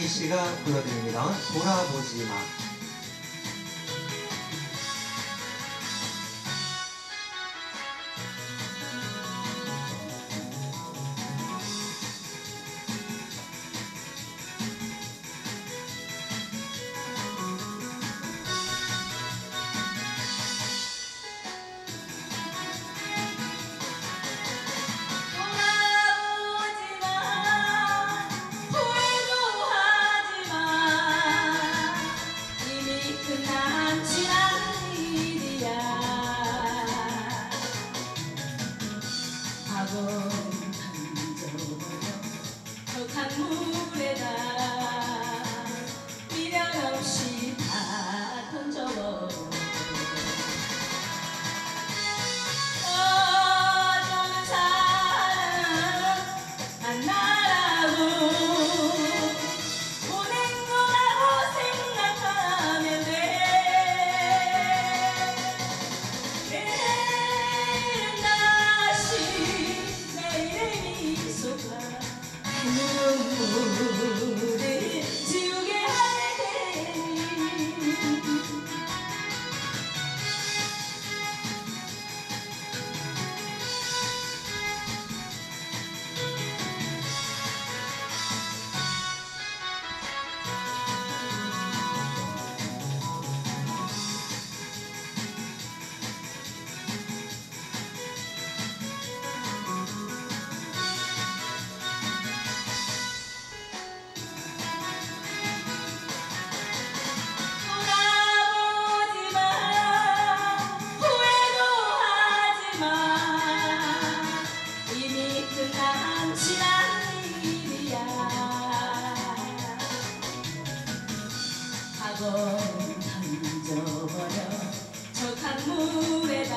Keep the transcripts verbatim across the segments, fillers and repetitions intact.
이은희 씨가 불러드립니다. 돌아보지 마. 강물에다 미련 없이 다 던져버려. 떠도는 사람 만나라고 보낸 거라고 생각하면 돼. 내일은 다시 내일의 미소가 눈물을 지우게 할 테니. 던져버려 저 강물에다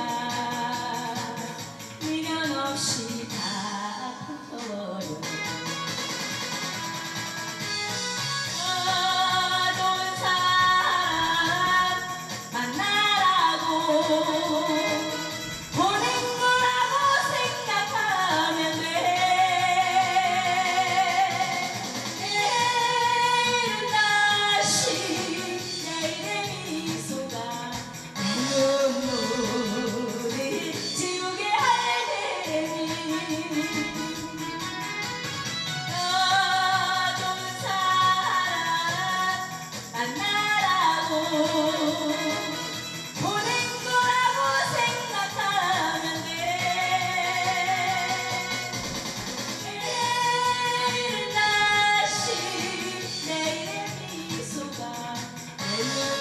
미련 없이 다 던져버려. 떠도는 사람 만나라고 보낸 거라고 생각하면 돼. 내일은 다시 눈물을 지우게 할 테니. 떠도는 사람 만나라고 보낸 거라고 생각하면 돼. 내일은 다시 내일의 미소가 내